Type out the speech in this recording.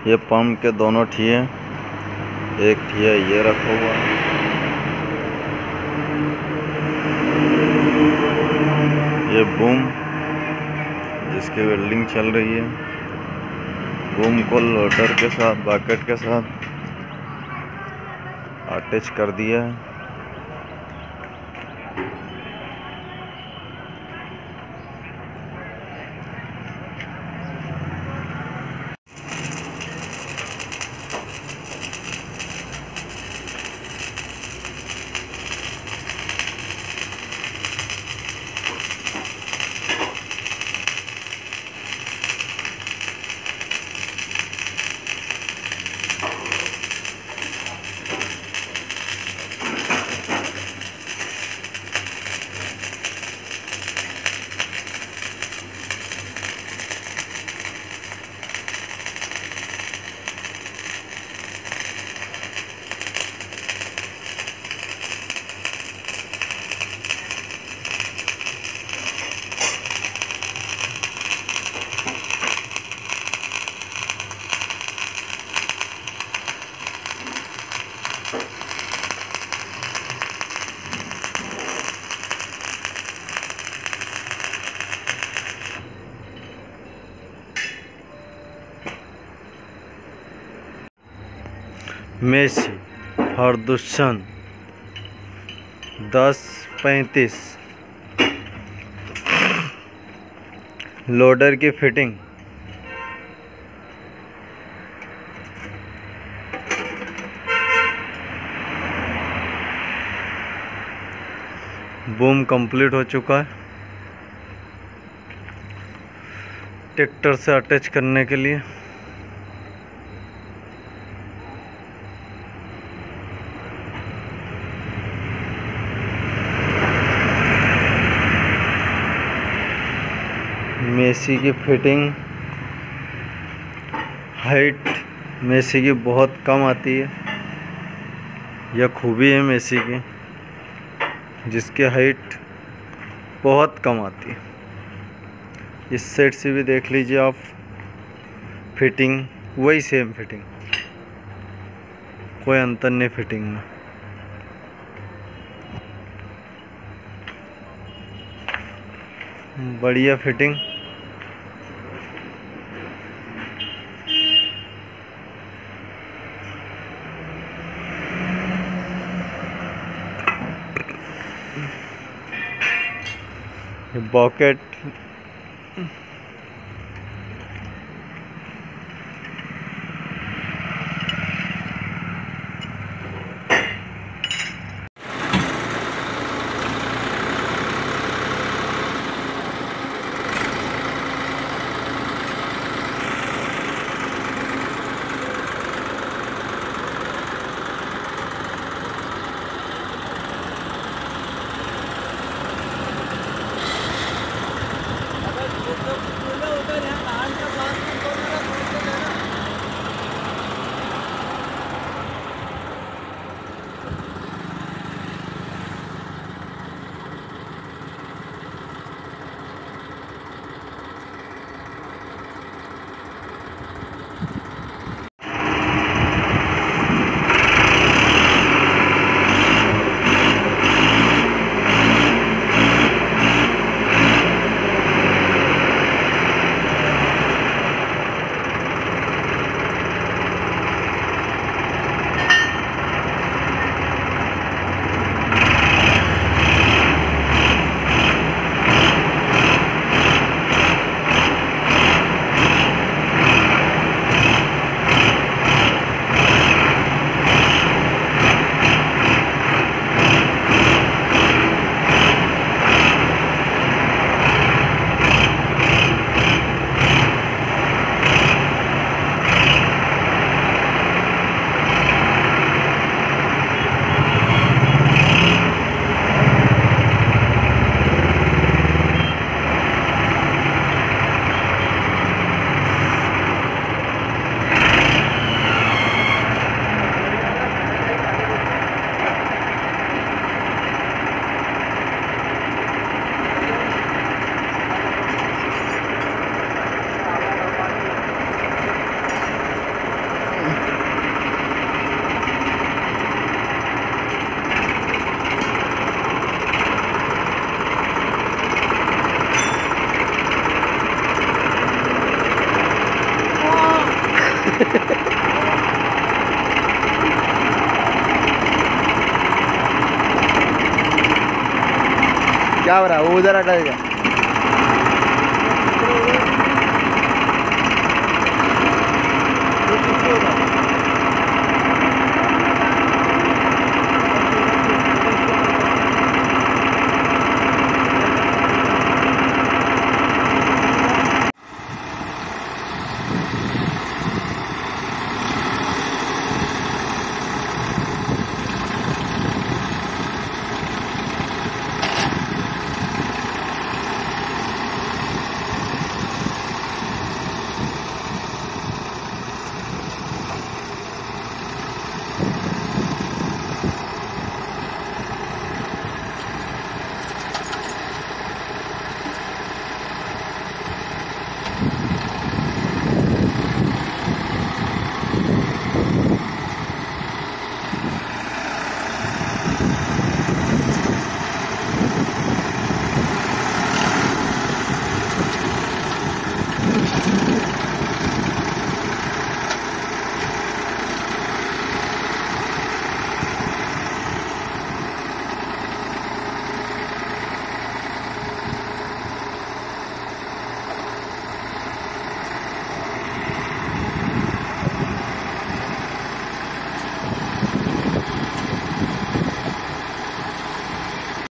ये पंप के दोनों ठिए, एक ठिया ये रखा हुआ है। ये बूम जिसकी वेल्डिंग चल रही है, बूम को लोडर के साथ बकेट के साथ अटैच कर दिया है। मेसी फर्गुसन 1035 लोडर की फिटिंग। बूम कंप्लीट हो चुका है। ट्रैक्टर से अटैच करने के लिए मेसी की फिटिंग। हाइट मेसी की बहुत कम आती है, यह खूबी है मेसी की, जिसकी हाइट बहुत कम आती है। इस साइड से भी देख लीजिए आप, फिटिंग वही सेम फिटिंग, कोई अंतर नहीं फिटिंग में। बढ़िया फिटिंग। बकेट क्या हो रहा है, वो उधर हटा देगा।